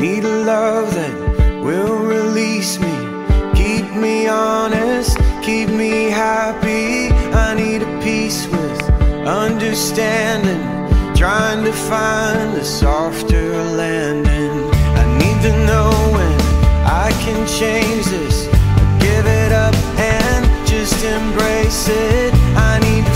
need a love that will release me, keep me honest, keep me happy. I need a peace with understanding, trying to find a softer landing. I need to know when I can change this, give it up and just embrace it. I need